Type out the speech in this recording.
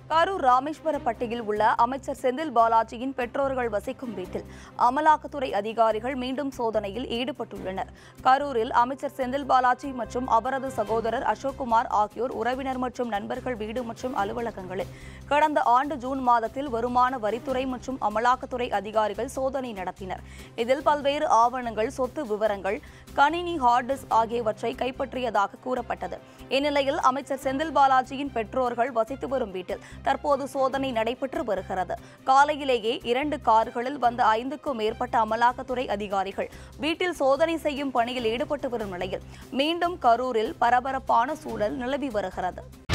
கரூர் ராமேஸ்வரப்பட்டியில் உள்ள அமைச்சர் செந்தில் பாலாஜியின் பெற்றோர்கள் வசிக்கும் வீட்டில் அமலாக்கத்துறை அதிகாரிகள் மீண்டும் சோதனையில் ஈடுபட்டுள்ளனர். கரூரில் அமைச்சர் செந்தில் பாலாஜி மற்றும் அவரது சகோதரர் அசோக்குமார் ஆகியோர் உறவினர் மற்றும் நண்பர்கள் வீடு மற்றும் அலுவலகங்களில் கடந்த ஆண்டு ஜூன் மாதத்தில் வருமான வரித்துறை மற்றும் அமலாக்கத்துறை அதிகாரிகள் சோதனை நடத்தினர். இதில் பல்வேறு ஆவணங்கள், சொத்து விவரங்கள், கணினி, ஹார்ட் டிஸ்க் ஆகியவற்றை கைப்பற்றியதாக கூறப்பட்டது. இந்நிலையில் அமைச்சர் செந்தில் பாலாஜியின் பெற்றோர்கள் வசித்து வரும் வீட்டில் தற்போது சோதனை நடைபெற்று வருகிறது. காலையிலேயே 2 கார்களில் வந்த 5க்கும் மேற்பட்ட அமலாக்கத்துறை அதிகாரிகள் வீட்டில் சோதனை செய்யும் பணியில் ஈடுபட்டு வரும் நிலையில் மீண்டும் கரூரில் பரபரப்பான சூழல் நிலவி வருகிறது.